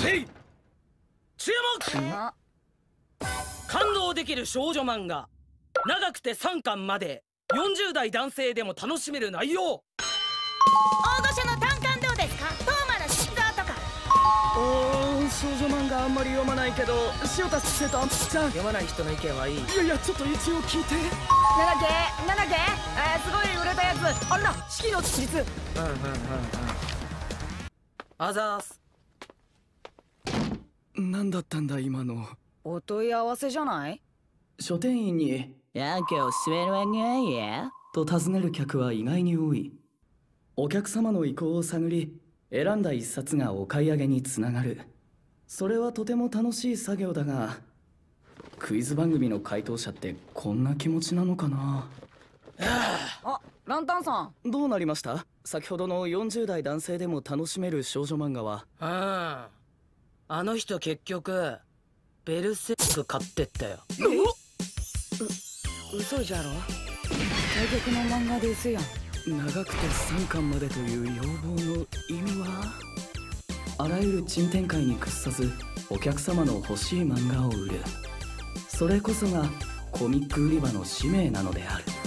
へい、注目。感動できる少女漫画、長くて3巻まで、40代男性でも楽しめる内容。 大御所の単館どうですか？トーマの心臓とか。 少女漫画あんまり読まないけど、塩田先生とあんちゃん読まない人の意見はいい。いやちょっと一応聞いて。 なんだっけすごい売れたやつ。あれだ、四季の地実。 あざーす。 何だったんだ今の。 お問い合わせじゃない？ 書店員になんかおすすめの漫画ないやと尋ねる客は意外に多い。お客様の意向を探り、選んだ一冊がお買い上げにつながる。それはとても楽しい作業だが、クイズ番組の回答者ってこんな気持ちなのかな。 あ、ランタンさん。 どうなりました？先ほどの40代男性でも楽しめる少女漫画は。 あの人結局ベルセルク買ってったよ。 嘘じゃろ。対局の漫画ですやん。 長くて3巻までという要望の意味は？あらゆる珍展開に屈さずお客様の欲しい漫画を売る。それこそがコミック売り場の使命なのである。